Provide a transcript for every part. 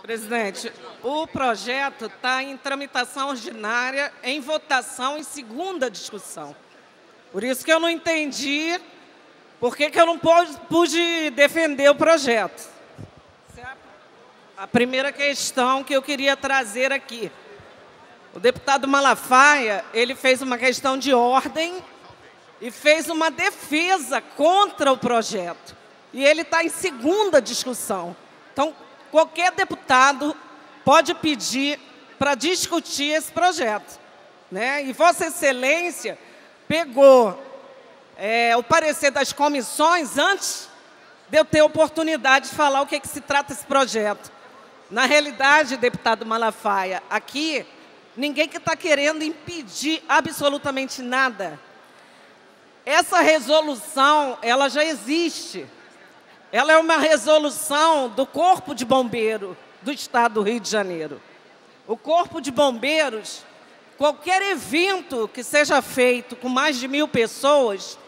Presidente, o projeto está em tramitação ordinária, em votação, em segunda discussão. Por isso que eu não entendi por que eu não pude defender o projeto. Essa é a primeira questão que eu queria trazer aqui. O deputado Malafaia, ele fez uma questão de ordem e fez uma defesa contra o projeto. E ele está em segunda discussão. Então, qualquer deputado pode pedir para discutir esse projeto, né? E Vossa Excelência pegou o parecer das comissões antes de eu ter oportunidade de falar o que se trata esse projeto. Na realidade, deputado Malafaia, aqui ninguém que está querendo impedir absolutamente nada. Essa resolução, ela já existe. Ela é uma resolução do Corpo de Bombeiro do Estado do Rio de Janeiro. O Corpo de Bombeiros, qualquer evento que seja feito com mais de 1000 pessoas,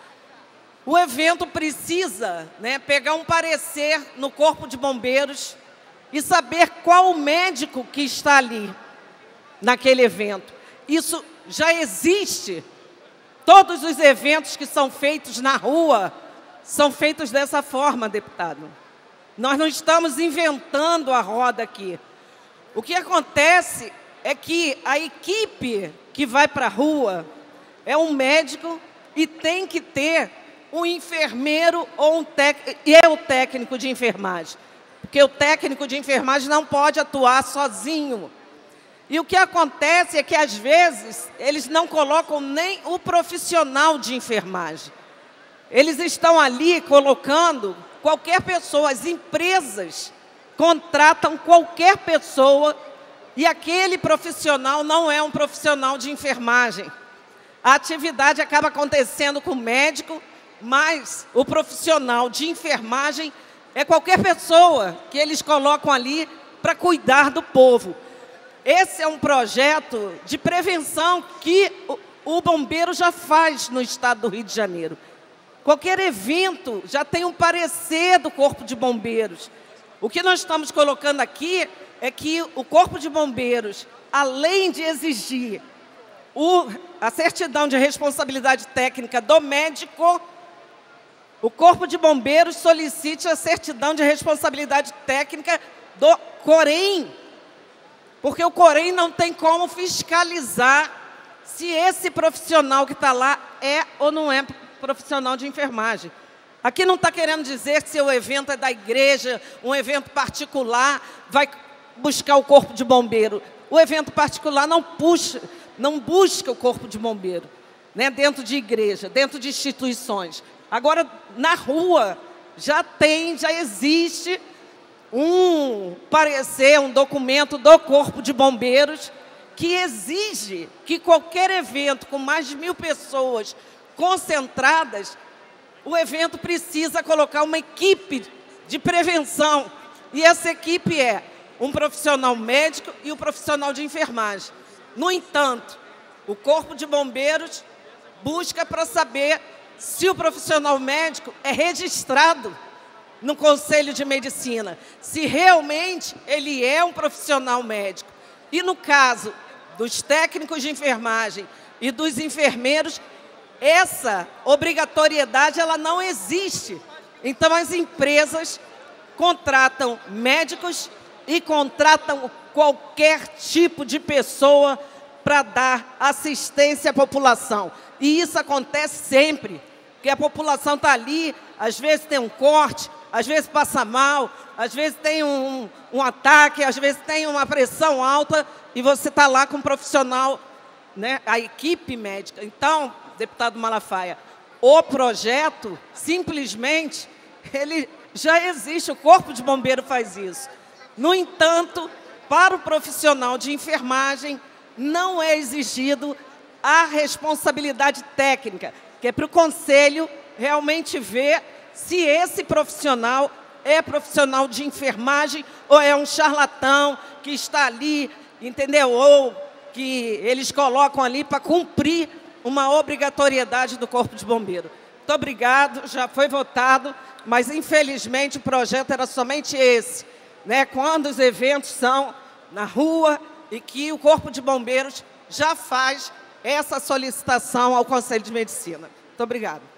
o evento precisa, né, pegar um parecer no Corpo de Bombeiros e saber qual o médico que está ali naquele evento. Isso já existe. Todos os eventos que são feitos na rua são feitos dessa forma, deputado. Nós não estamos inventando a roda aqui. O que acontece é que a equipe que vai para a rua é um médico e tem que ter um enfermeiro ou o técnico de enfermagem. Porque o técnico de enfermagem não pode atuar sozinho. E o que acontece é que, às vezes, eles não colocam nem o profissional de enfermagem. Eles estão ali colocando qualquer pessoa, as empresas contratam qualquer pessoa e aquele profissional não é um profissional de enfermagem. A atividade acaba acontecendo com o médico, mas o profissional de enfermagem é qualquer pessoa que eles colocam ali para cuidar do povo. Esse é um projeto de prevenção que o bombeiro já faz no Estado do Rio de Janeiro. Qualquer evento já tem um parecer do Corpo de Bombeiros. O que nós estamos colocando aqui é que o Corpo de Bombeiros, além de exigir a certidão de responsabilidade técnica do médico, o Corpo de Bombeiros solicite a certidão de responsabilidade técnica do Corém, porque o Corém não tem como fiscalizar se esse profissional que está lá é ou não é profissional de enfermagem. Aqui não está querendo dizer que se o evento é da igreja, um evento particular, vai buscar o Corpo de Bombeiro. O evento particular não busca o Corpo de Bombeiro, né, dentro de igreja, dentro de instituições. Agora, na rua, já existe um parecer, um documento do Corpo de Bombeiros que exige que qualquer evento com mais de 1000 pessoas concentradas, o evento precisa colocar uma equipe de prevenção. E essa equipe é um profissional médico e um profissional de enfermagem. No entanto, o Corpo de Bombeiros busca para saber se o profissional médico é registrado no Conselho de Medicina, se realmente ele é um profissional médico. E no caso dos técnicos de enfermagem e dos enfermeiros, essa obrigatoriedade ela não existe. Então, as empresas contratam médicos e contratam qualquer tipo de pessoa para dar assistência à população. E isso acontece sempre, porque a população está ali, às vezes tem um corte, às vezes passa mal, às vezes tem um ataque, às vezes tem uma pressão alta e você está lá com um profissional, né, a equipe médica. Então, deputado Malafaia, o projeto, simplesmente, ele já existe, o Corpo de Bombeiro faz isso. No entanto, para o profissional de enfermagem, não é exigido a responsabilidade técnica, que é para o Conselho realmente ver se esse profissional é profissional de enfermagem ou é um charlatão que está ali, entendeu? Ou que eles colocam ali para cumprir uma obrigatoriedade do Corpo de Bombeiro. Muito obrigado, já foi votado, mas infelizmente o projeto era somente esse. né, quando os eventos são na rua e que o Corpo de Bombeiros já faz essa solicitação ao Conselho de Medicina. Muito obrigada.